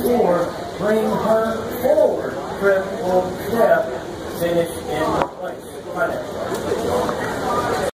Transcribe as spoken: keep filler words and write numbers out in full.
or bring her forward. Triple step, finish in